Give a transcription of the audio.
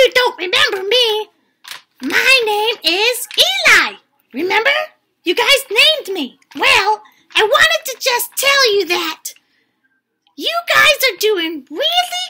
you don't remember me. My name is Eli. Remember? You guys named me. Well, I wanted to just tell you that you guys are doing really